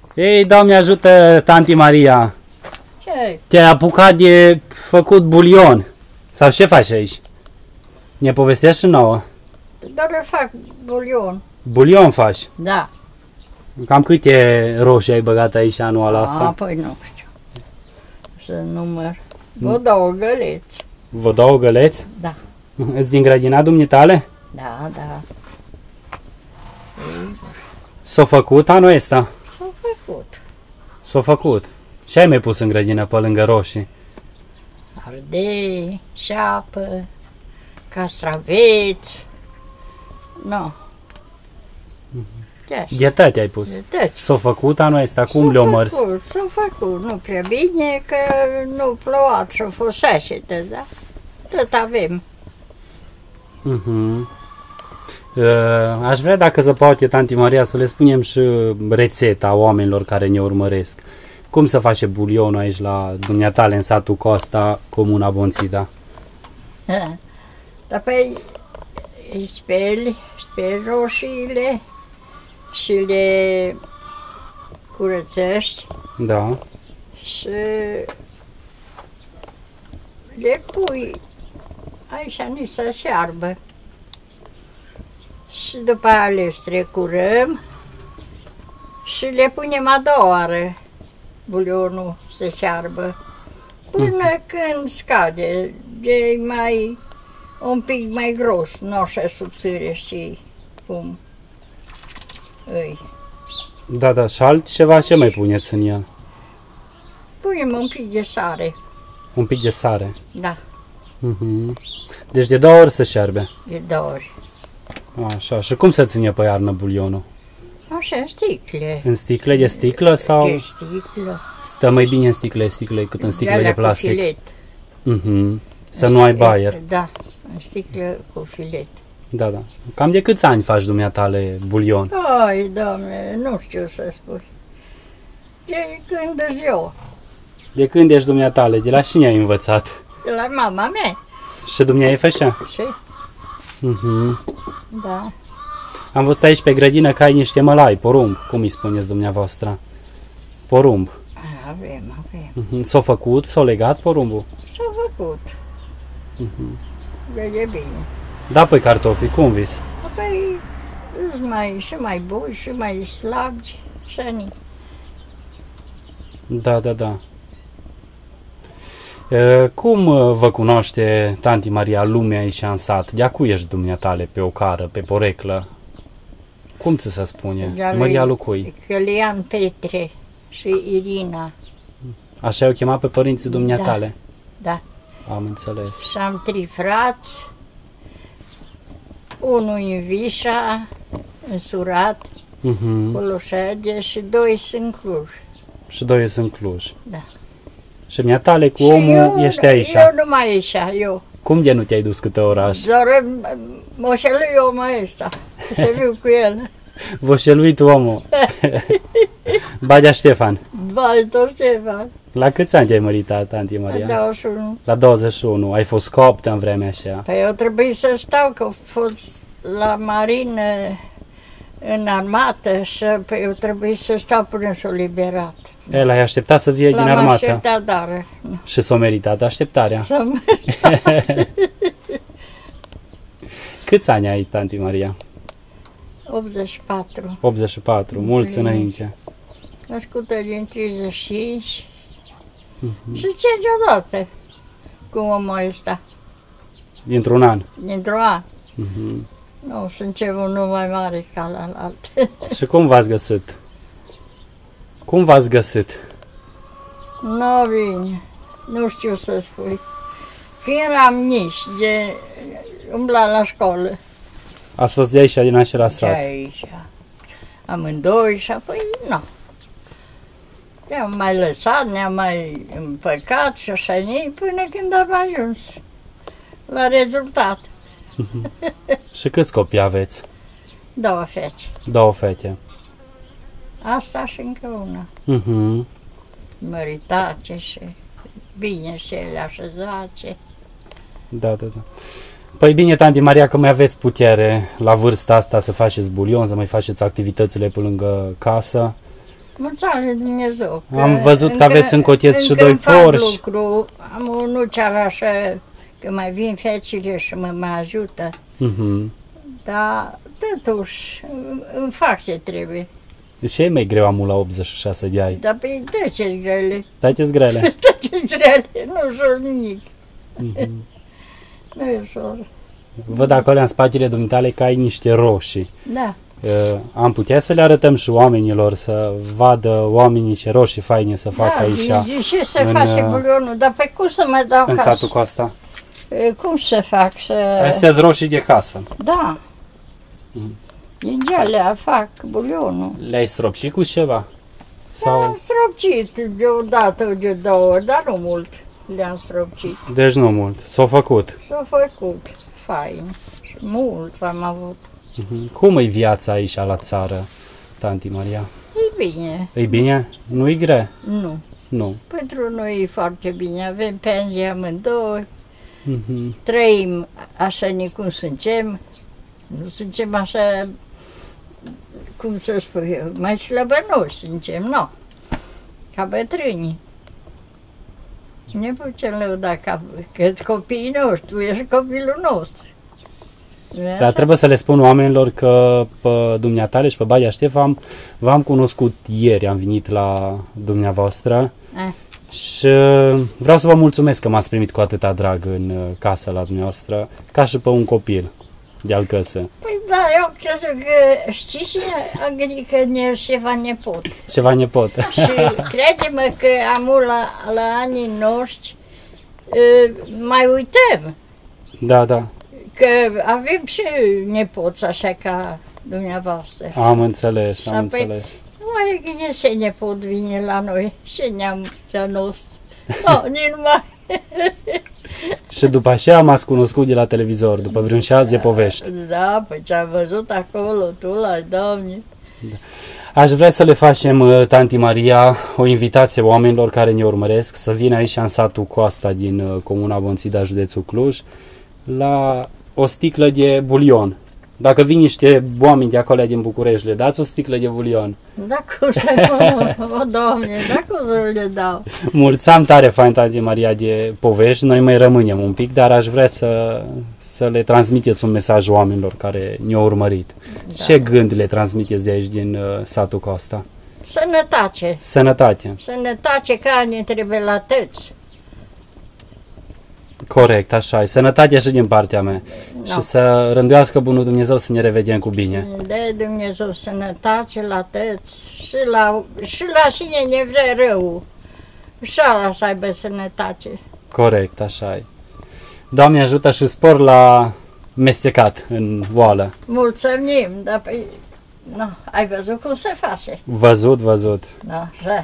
Ei, Doamne ajută, tanti Maria! Ce? Te-ai apucat de făcut bulion. Sau ce faci aici? Ne povestești și nouă. Doar le fac bulion. Bulion faci. Da. Cam câte roșii ai băgat aici anul ăsta? Păi nu știu. Să număr. Vă dau găleți. Vă dau găleți? Da. Îți din grădina dumneitale? Da, da. S-a făcut anul ăsta? S-a făcut. S-a făcut. Ce ai mai pus în grădină pe lângă roșii? Ardei, șeapă, castraveți. Nu. Ghetate ai pus. Gheteți. S-a făcut anul ăsta? Cum le-o mărs? S-a făcut. Nu prea bine, că nu plouat și a fost seșetă, da? Tot avem. Aș vrea, dacă se poate, tanti Maria, să le spunem și rețeta oamenilor care ne urmăresc. Cum se face bulionul aici la dumneatale în satul Costa, comuna Bonțida? Dar păi speli roșiile și le curățești. Da. Și le pui aici ni se șearbă. Și după aia le strecurăm și le punem a doua oară bulionul să șearbă. Până când scade, e mai un pic mai gros, nu așa subțire, și cum îi. Da, da, și altceva ce mai puneți în el? Punem un pic de sare. Un pic de sare. Da. Deci de 2 ori să șerbe. De 2 ori. Așa, și cum se ține pe iarnă bulionul? Așa, în sticle. În sticle de sticlă sau? De sticlă. Stă mai bine în sticle decât în sticle de plastic. Cu filet. Să nu ai baier. Da, în sticlă cu filet. Da, da. Cam de câți ani faci dumneatale bulion? Ai, Doamne, nu știu să spun. De când eu. De când ești dumneatale? De la cine ai învățat? De la mama mea. Și dumneai făcea? Și? Da. Am văzut aici pe grădină că ai niște mălai, porumb. Cum îi spuneți dumneavoastră? Porumb. Avem. S-a făcut, s-a legat porumbul? S-a făcut. E bine. Da, păi cartofi, cum vis? Apoi sunt și mai buni și mai slabi și Da, da, da. Cum vă cunoaște, tanti Maria, lumea aici în sat? De acu ești dumneatale pe o cară, pe poreclă? Cum ți se spune? Maria lui cui? Călian Petre și Irina. Așa i-au chemat pe părinții dumneatale? Da. Am înțeles. Și am 3 frați. Unul în Vișa, în Surat, Coloșege, și 2 sunt Cluj. Și 2 sunt Cluj. Da. Și dumneatale cu omul ești aici? Eu numai aici, eu. Cum de nu te-ai dus câte oraș? Doar moșelui omul ăsta, să viu cu el. Voșeluit omul. Badea Ștefan. Badea Ștefan. La câți ani te-ai măritat, tanti Maria? La 21. La 21. Ai fost coptă în vremea aceea. Păi eu trebuie să stau, că am fost la marină în armată și păi eu trebuie să stau până s-o liberat. El ai așteptat să vie din armată. L-am așteptat, dar... Și s-a meritat așteptarea. S-a meritat. Câți ani ai, tanti Maria? 84. 84, mulți înainte. Născută din 35. Și ce deodată cu omul ăsta. Dintr-un an? Dintr-un an. Nu, sunt ceva unul mai mare ca la alt. Și cum v-ați găsit? Cum v-ați găsit? Nu bine, nu știu să spui. Că eram nici de umbla la școală. Ați fost de aici, din acela sat? De aici. Amândoi și apoi nu. Ne-am mai lăsat, ne-am mai împăcat și așa până când am ajuns la rezultat. Și câți copii aveți? 2 fete. 2 fete. Asta și încă una. Măritate și bine și ele așezate. Da, da, da. Păi bine, tanti Maria, că mai aveți putere la vârsta asta să faceți bulion, să mai faceți activitățile pe lângă casă. Mulți ani de Dumnezeu. Am văzut că aveți în coteț și 2 porși. Lucru. Am o nuceară așa, că mai vin fecile și mă mai ajută. Dar, totuși, îmi fac ce trebuie. Deci e mai greu amul la 86 de ani. Dar pe ce-s grele? Dați-ți grele. Ce-s grele? Nu ușor nimic. Nu e ușor. Văd acolo în spatele dumitale că ai niște roșii. Da. Am putea să le arătăm și oamenilor, să vadă oamenii ce roșii faine să facă aici. Da, și se face bulionul, dar pe cum să mai dau în casă? satul Costa. Cum să fac să... Astea roșii de casă. Da. Din gelea fac bulionul. Le-ai stropcit cu ceva? Am stropcit deodată, de 2 ori, dar nu mult le-am stropcit. Deci nu mult. S-au făcut. S-a făcut fain și mulți am avut. Cum e viața aici la țară, tanti Maria? E bine. E bine? Nu-i grea? Nu. Nu. Pentru noi e foarte bine. Avem pensie amândoi. Trăim așa cum suntem. Nu suntem așa, cum să spun eu, mai slăbănoși suntem, nu. Ca bătrânii. Ne putem lăuda că copiii noștri, tu ești copilul nostru. Dar trebuie să le spun oamenilor că pe dumneatale și pe Baia Ștefan v-am cunoscut ieri, am venit la dumneavoastră și vreau să vă mulțumesc că m-ați primit cu atâta drag în casă la dumneavoastră, ca și pe un copil de-al căsă. Păi da, eu cred că știi și am gândit că ne ceva nepot. Ceva nepot. Și crede-mă că amul la anii noștri mai uităm. Da, da. Că avem și nepoți așa ca dumneavoastră. Am înțeles, am înțeles. Oare gândesc ce nepot vine la noi? Ce neam de-a nostru? No, nici numai. Și după așa m-ați cunoscut de la televizor, după vreun 6 povești. Da, păi ce-am văzut acolo, tu la Doamne. Da. Aș vrea să le facem, tanti Maria, o invitație oamenilor care ne urmăresc să vină aici în satul Coasta din comuna Bonțida, județul Cluj, la o sticlă de bulion. Dacă vin niște oameni de acolo din București, le dați o sticlă de bulion? Da, cum să nu, o Doamne, da, cum să le dau? Mulțam tare fain, tanti Maria, de povești, noi mai rămânem un pic, dar aș vrea să le transmiteți un mesaj oamenilor care ne-au urmărit. Da. Ce gând le transmiteți de aici din satul Costa? Sănătate. Sănătate. Sănătate ca ne trebuie la tăți. Corect, așa e. Sănătate și din partea mea. No. Și să rânduiască bunul Dumnezeu să ne revedem cu bine. Să ne dea Dumnezeu sănătate la tăți și la cine ne vrea rău. Și ala să aibă sănătate. Corect, așa e. Doamne ajută și spor la mestecat în oală. Mulțumim, dar păi, no, ai văzut cum se face? Văzut. No, așa.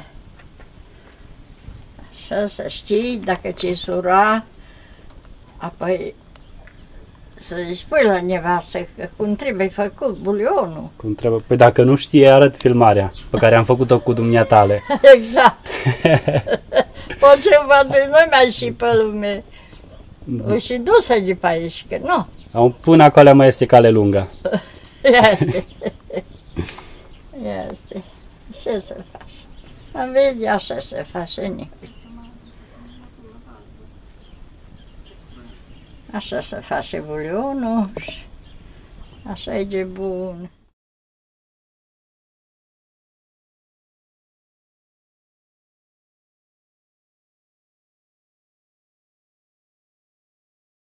Așa să știi, dacă ți-i sura, apoi să-i spui la nevastă că cum trebuie făcut bulionul. Cum trebuie. Păi dacă nu știe, arăt filmarea pe care am făcut-o cu dumneatale. Exact. Poate ceva de noi mai și pe lume. O și dusă de pe aici, că nu. Până acolo mai este cale lungă. Este. Este. Ce să faci? Am vedea așa se face nimic. Așa se face bulionul și așa e de bun.